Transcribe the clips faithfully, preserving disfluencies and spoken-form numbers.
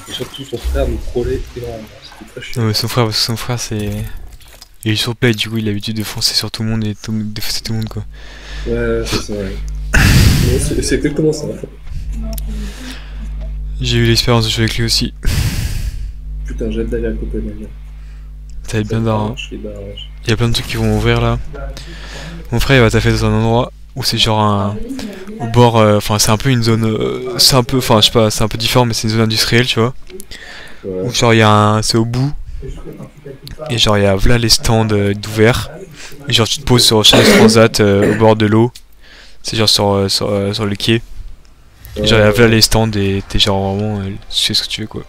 Et surtout son frère nous trollait énormément, c'était très chiant. Non mais son frère, parce que son frère c'est... Il est sur play, du coup il a l'habitude de foncer sur tout le monde et de défoncer tout le monde quoi. Ouais, c'est ça, ouais. C'est exactement ça. J'ai eu l'expérience de jouer avec lui aussi. Putain, j'ai hâte d'aller à Copenhague. Ça va être bien d'art. Il y a plein de trucs qui vont ouvrir là. Mon frère il va taffer dans un endroit où c'est genre un... au bord, enfin euh, c'est un peu une zone... Euh, c'est un peu, enfin je sais pas, c'est un peu différent mais c'est une zone industrielle tu vois. Ouais. Où genre il y a un... c'est au bout. Et genre il y a là les stands euh, d'ouvert. Et genre tu te poses sur chaque transat euh, au bord de l'eau. C'est genre sur, euh, sur, euh, sur le quai. Et genre il y a là les stands et t'es genre vraiment... Euh, tu sais ce que tu veux quoi.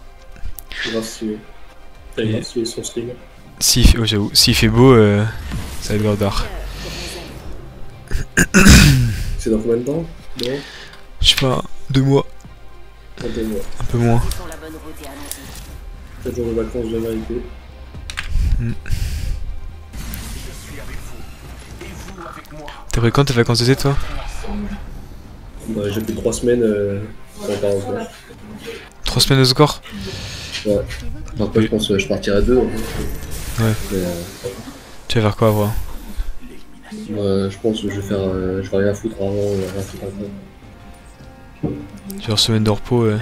Et... Si, oh, j'avoue, s'il fait beau, euh, ça va être grave d'art. C'est dans combien de temps? Je sais pas, deux mois. Ah, deux mois. Un peu moins. quatre jours de vacances de vérité. Mm. T'as pris quand tes vacances d'été toi? Bah, j'ai pris trois semaines euh, sans trois semaines de score? Ouais. Après, je pense que je partirai deux. Hein. Ouais. Mais, euh... Tu vas faire quoi après? Ouais, je pense que je vais faire. Euh, je vais rien foutre avant, euh, rien foutre après. Genre semaine de repos, ouais.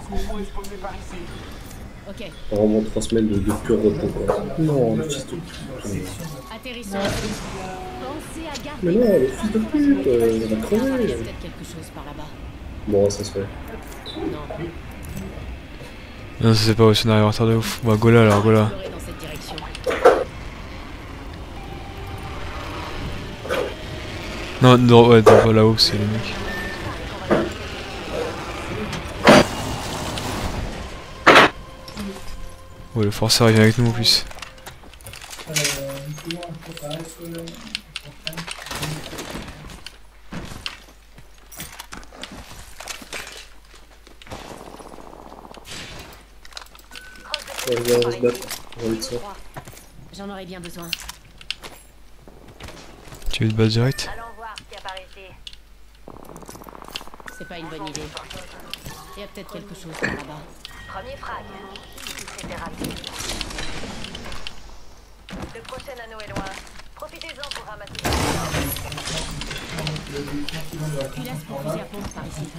Vraiment trois semaines de, de pur repos quoi. Non, le fils de pute. Mais non, le fils de pute, euh, il va crever. Bon, ça se fait. Non, ça c'est pas au scénario en retard de ouf. Bah, Gola alors, Gola. Non, non, ouais, non, là-haut, c'est les mecs. Ouais, le forceur il vient avec nous en plus. J'en aurais bien besoin. Tu veux te battre direct? Allons voir ce qui a par ici. C'est pas une bonne idée. Il y a peut-être quelque chose par là-bas. Premier frag. C'était rapide. Le prochain anneau est loin. Profitez-en pour ramasser. Culasse pour fusil à pompe par ici.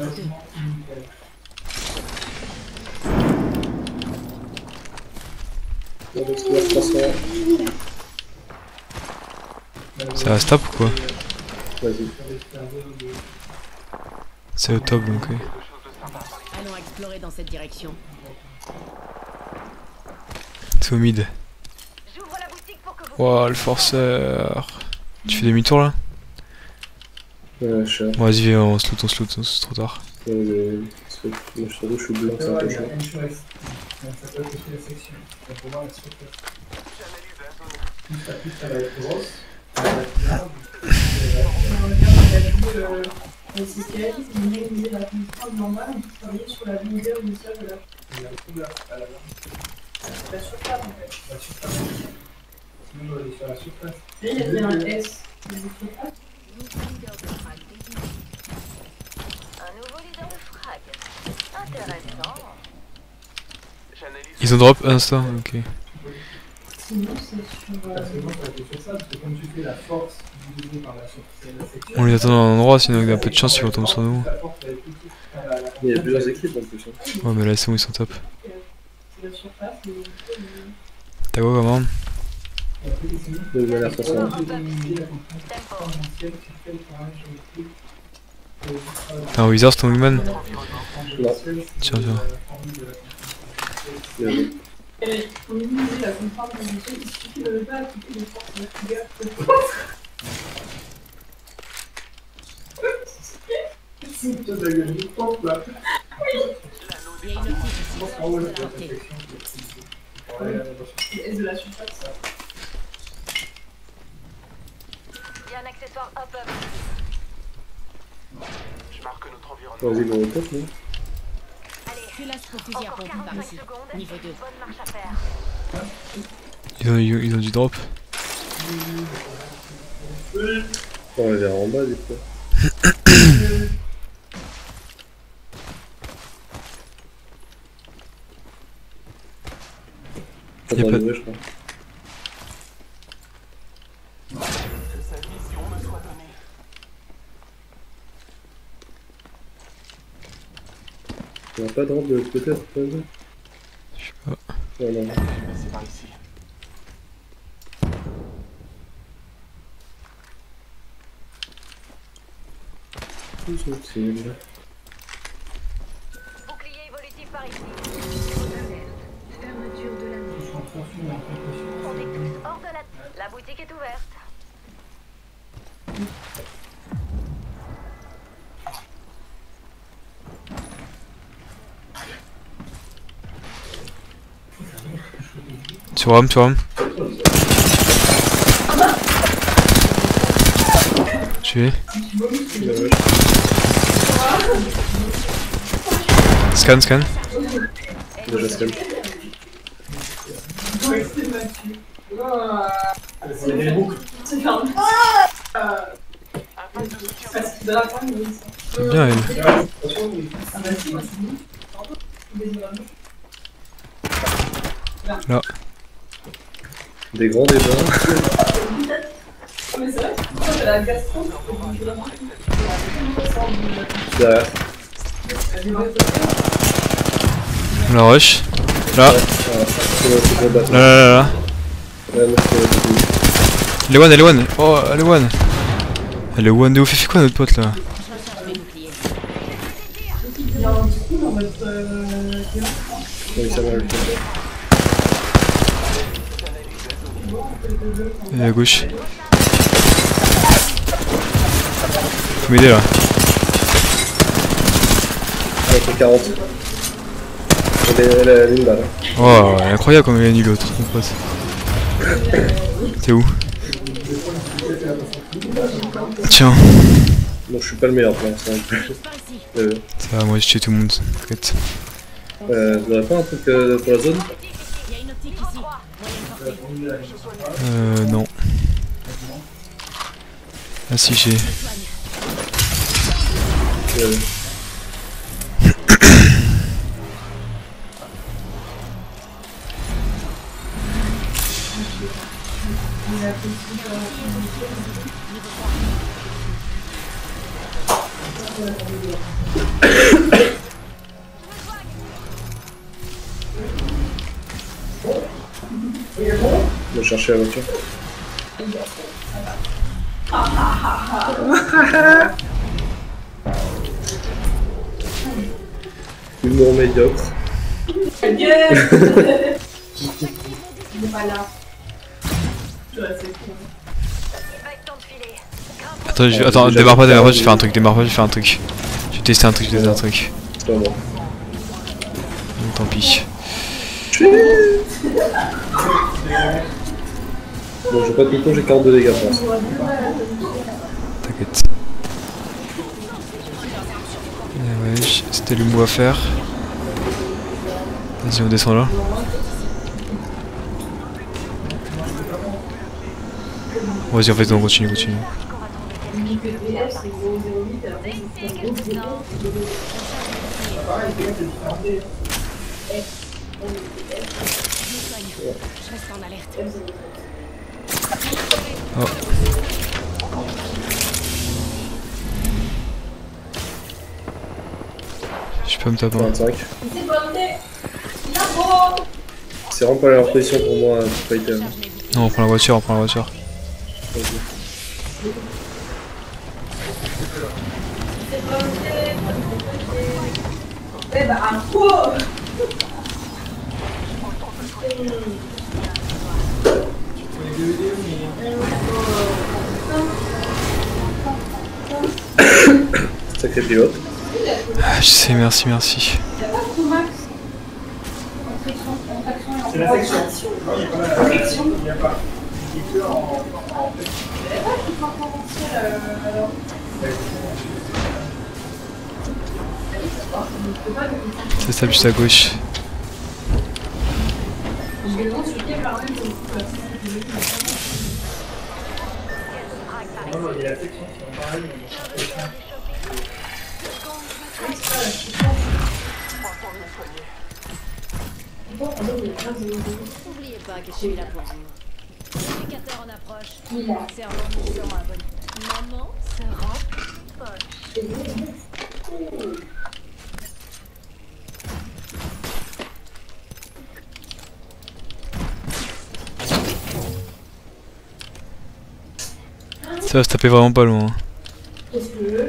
Ça va stop ou quoi? Vas-y. C'est au top donc oui. Allons explorer dans cette direction. C'est au mid. Wouah, le forceur. Tu fais demi-tour là? Ouais, je sais. Bon, vas-y, viens, on se loot, on se loot, c'est trop tard. Ouais, mais... je t'avoue, je suis blanc, c'est un peu chaud. C'est ce qu'elle a dit, c'est de réaliser la comprendre normale, on peut travailler sur la longueur initiale de la la surface en fait. La surface. Sinon, on est sur la surface. Et il y a bien un S. Il y a une surface. Un nouveau leader de frag. Intéressant. Ils ont drop un instant, ok. Sinon, c'est sur. Euh... C'est bon, ça fait sur ça, parce que comme tu fais la force divisée par la surface. On les attend dans un endroit, sinon avec un peu de chance ils vont tomber sur nous. Il y a plusieurs équipes en plus. Hein. Ouais, mais là c'est bon, ils sont top. T'as quoi comme arme? T'as un wizard ton wingman? Tiens, tiens. Pour minimiser la contrainte de l'unité, il suffit de ne pas appliquer les forces de rigueur. C'est toi de la gueule, je pense là. Il y a une optique ici. On l'a portée. Et de la surface. Il y a un accessoire hop-up. Je marque notre environnement. Vas-y, bon, top, non? Culasse pour fusil à pompe par ici. Niveau deux. Bonne marche à faire. Ils ont, ils ont du drop. On va vers en bas, du coup. Y a pas... je crois. Il n'y a pas de rampe de l'autre côté, c'est pas ça? Je sais pas. Ouais, non. C'est par ici. Où sont-ils? Bouclier évolutif par ici. Fermeture de la nuit. On est tous hors de la... La boutique est ouverte. Sur Rome, sur Rome. Tué. Scan, scan. Déjà scan. C'est bien elle. Là. Des grands débats. Derrière. La rush. Là. Ouais, c'est bon, c'est bon, Là, bâtard. là, là, là. Ouais, moi, je peux- Elle est one, elle est one. Oh, elle est one. Elle est one de ouf. Il fait quoi notre pote là? Oui, ça va le faire. Elle est à gauche. Faut m'aider là. Elle fait quarante. Elle est- elle a une balle. Oh, elle est incroyable comme elle est nulle l'autre, mon pote. T'es où? Tiens. Bon, je suis pas le meilleur pour l'instant. Euh, Ça va, moi j'ai tué tout le monde. T'inquiète. euh, vous aurez pas un truc euh, pour la zone? Il y a une optique ici. Moyenne portée. Euh, non. Ah si, j'ai. euh, On va chercher la voiture. Humour médiocre. Il est pas là. Je reste avec toi. Pas le temps de filer. Grimpe. Attends, je... Attends, démarre pas, démarre pas, je vais faire un truc, démarre pas, je vais faire un truc. Je vais tester un truc, je vais tester un truc. C'est pas moi. Donc, tant pis. Bon, j'ai pas de piton, j'ai quarante-deux dégâts pour l'instant. T'inquiète. Eh ouais, j- c'était le mot à faire. Vas-y, on descend là. Vas-y, en fait, on continue, continue. Je reste en alerte. Oh. Je peux me taper. vingt-cinq. C'est vraiment pas la meilleure position pour moi pour fighter. hein. Non, on prend la voiture, on prend la voiture. Eh bah, un coup. Sacré pilote. Ah, je sais, merci, merci. C'est la section. La section. Il n'y a pas. C'est ça, juste à gauche. N'oubliez pas que je suis là pour vous. Indicateur en approche. Il a. Servant de mission à bonne. Maman sera poche. Ça va se taper vraiment pas loin. Qu'est-ce que tu veux?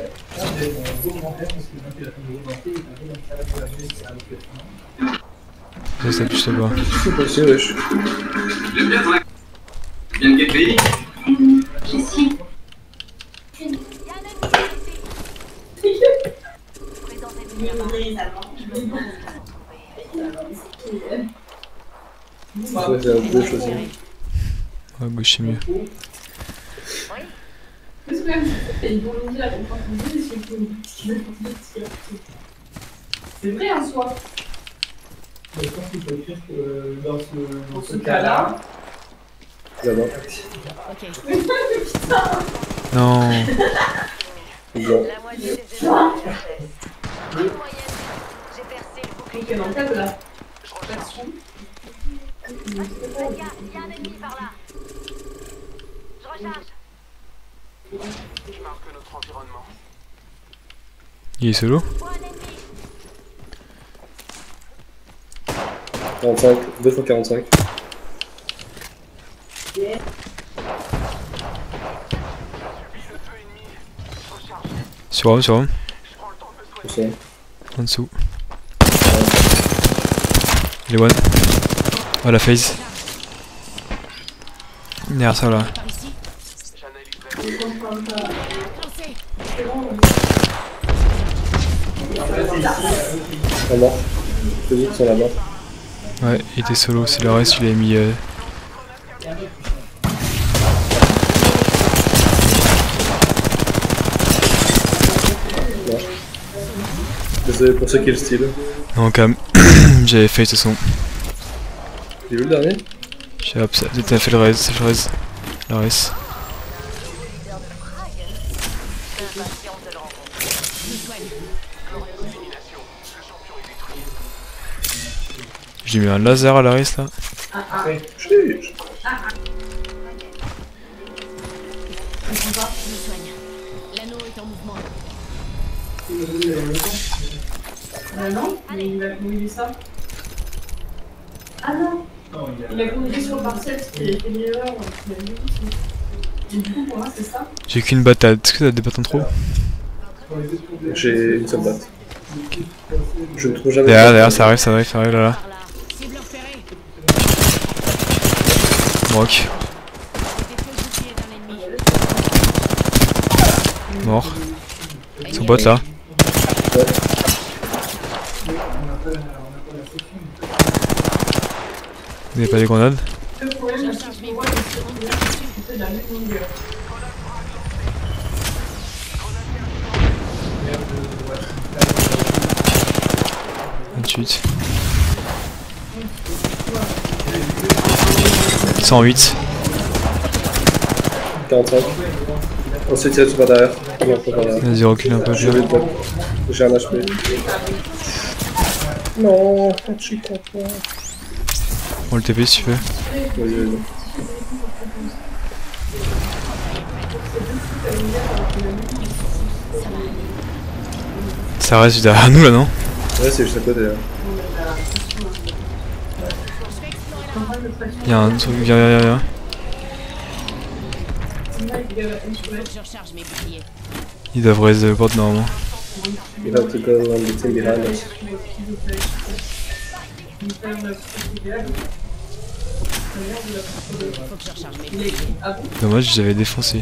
Ça se tape juste là-bas. C'est passé, wesh. J'aime bien ton accent. Tu viens de quel pays? Ici. Ouais, c'est un peu choisi. Ouais, gauche c'est mieux. C'est vrai en soi. Je pense qu'il faut écrire que dans ce, Dans dans ce ce cas-là. cas-là, Là-bas. Ok. Non. Bon. La moitié des éléments de la chaise. En moyenne, j'ai percé le bouclier. Donc, dans le cas de la Je recharge. Il y a un ennemi par là. Je recharge. Je marque notre environnement. Il est solo? Vois un ennemi. quarante-cinq, deux fois quarante-cinq. Sur homme, sur homme. Pour ça. En dessous. Il est one. Oh la phase. Derrière ça là. Par ici. J'analyse la Lancé. Un mort. Les autres sont là-bas. Ouais, il était solo, c'est le reste, il a mis. Euh... Non. Désolé pour ceux qui le style. Non, quand même. J'avais fait de toute façon. J'ai vu le dernier? J'ai hop, ça. T'as fait le reste, c'est le reste. Le reste. J'ai mis un laser à la reste là. Chiche. Je me soigne. L'anneau est en mouvement. Ah non, mais il a communiqué ça. Ah non, non, il y a... il a communiqué sur le parcelle parce qu'il a fait une erreur. Il a mis aussi. Et du coup, pour moi, c'est ça. J'ai qu'une bataille. Est-ce que t'as des bâtons trop? J'ai une seule batte. Je ne trouve jamais. Derrière, derrière, ça arrive, ça arrive, ça arrive là là. Par là. Cible repérée. Brock. Des feux boucliers d'un ennemi. Mort. Son bot là. Ouais. Vous n'avez pas des grenades? Le problème, Je c'est recharge que mes moi, boucliers. c'est de la même longueur. vingt-huit. cent huit. quarante-cinq. On s'est tiré tout par derrière. Non, pas par derrière. Vas-y, recule un peu. Je vais Bien. le J'ai un H P. Non, je suis content. On le T P si tu veux. Vas-y, vas-y. Ça reste derrière nous là, non? Ouais, c'est juste à côté. Hein. Y'a un truc, viens, viens, viens, viens. Je recharge mes boucliers. Il devrait se bot normalement. You have to go on the team behind us. Faut que je recharge mes boucliers. Dommage, je les avais défoncés.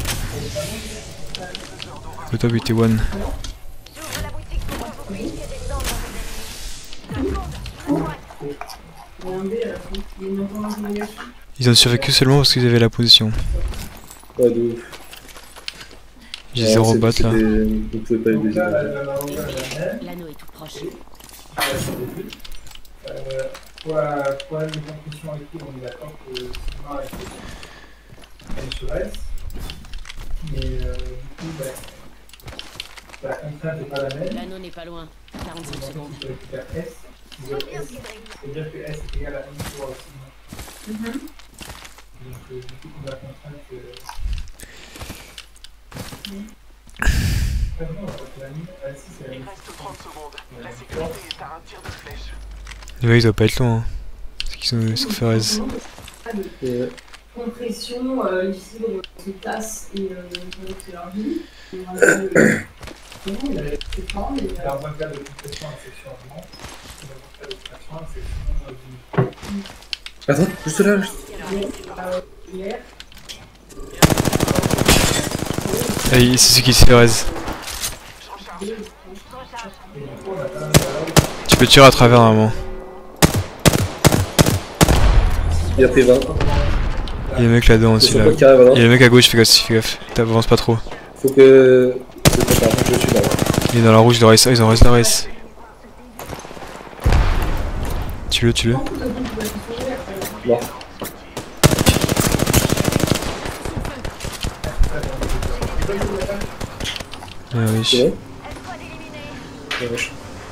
Le top était one. J'ouvre la boutique pour un bouclier et descendre dans les ennemis. Ils ont survécu seulement parce qu'ils avaient la position. Ouais, de ouf. J'ai Ouais, zéro c'est- bat là. c'était- Vous pouvez pas aider. L'anneau est tout proche. Euh, pour la problème de conclusion et tout, on est d'accord que Sigma est elle se reste. Mais euh, du coup, bah, la contrainte n'est pas la même. L'anneau n'est pas loin. quarante-cinq Donc, secondes. il faut récupérer S. S. C'est-à-dire que S est égal à un pour Sigma. Mhm. Donc, euh, du coup, on va contraindre que. Ah non, on va pas la mine. Ah si, c'est la Il mine. reste trente secondes. La sécurité est à un tir de flèche. Les mecs ils doivent pas être loin. Hein. C'est qu'ils sont sur Ferez. Et, Compression, euh, les fibres se tassent et euh, c'est leur vie. C'est pas, mais Dans un cas de compression, une section augmente. Dans un cas de compression, une section diminue. attends, juste là. Juste... hier, Allez, c'est ce qui se Ferez. Tu peux tirer à travers un moment. Il a pris vingt. Il y a le mec là-dedans Il aussi faut là. pas qu'il arrive à Il y a le mec à gauche, fais gaffe, fais gaffe. T'avances pas trop. Faut que. C'est pas grave, je suis là. Il est dans la rouge, il en reste, ils en restent la race. Tue-le, tue-le. Mort. Ah oui. C'est bon? Ouais, wesh.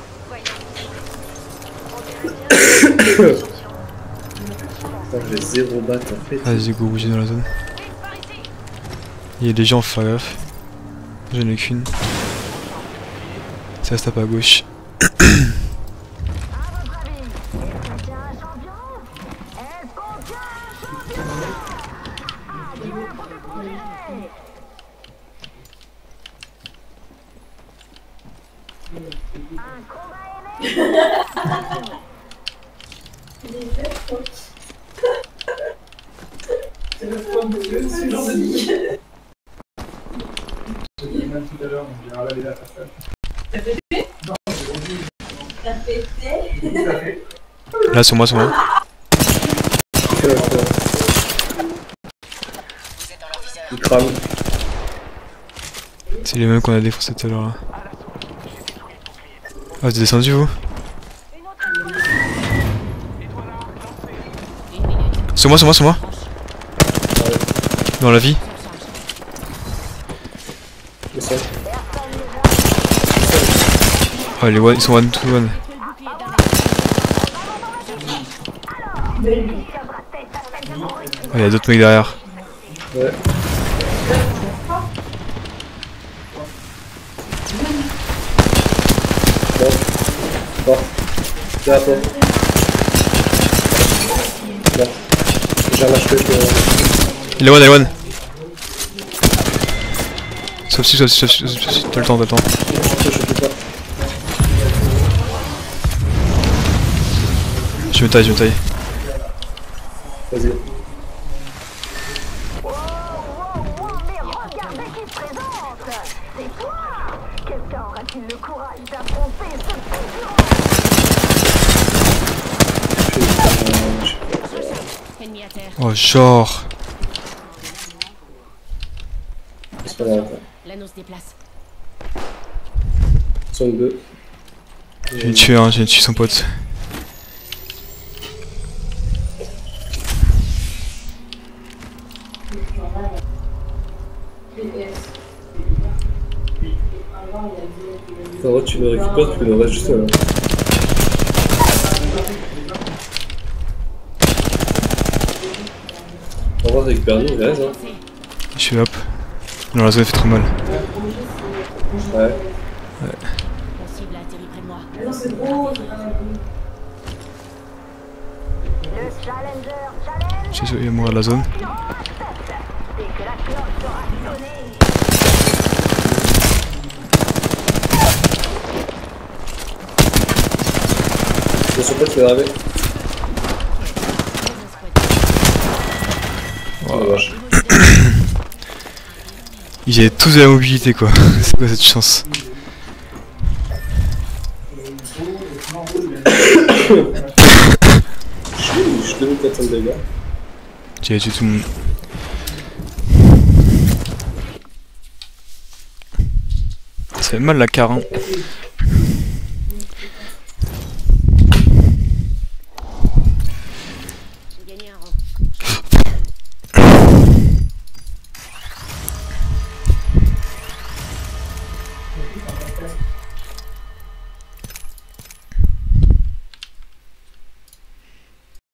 Putain, j'ai zéro batte en fait. Vas-y, go, bouger dans la zone. Il y a des gens, faut faire gaffe. J'en ai qu'une. Ça se tape à gauche. c'est le point de vue, ce genre de vie. Je l'ai dit même tout à l'heure, donc j'ai ravalé la façade. T'as pété? Non, j'ai revu. T'as pété? Tout à fait. Là, sur moi, sur moi. Euh, Il crame. C'est les mêmes qu'on a défoncé tout à l'heure là. Ah, vous êtes descendu vous? Sur moi, sur moi, sur moi. Dans la vie. C'est ça. Oh, les one, ils sont one to one. Oh, il y a d'autres mecs derrière. Ouais. Bon. Bon. Là, bon. Bon. J'ai un lâche que je... Il est one, il est one. Sauf si, sauf si, sauf si, sauf si, t'as le temps, t'as le temps. Je peux pas. Je me taille, je me taille. Vas-y. Ennemi à terre. Oh, genre. C'est pas grave. L'anneau se déplace. Zone deux. J'ai tué un, j'ai tué son pote. En vrai, tu le récupères, tu peux le reste juste là. On va récupérer nous, il reste hein. Je suis hop. Non, la zone fait trop mal. Ouais. La cible a atterri près de moi. Non, c'est gros. J'ai essayé de mourir de la zone. Je sais pas, tu vas arriver. Oh la vache. Ils avaient tous de la mobilité quoi. C'est quoi cette chance? Je suis deux mille quatre cents de dégâts. J'ai tué tout le monde. Ça fait mal la carre hein.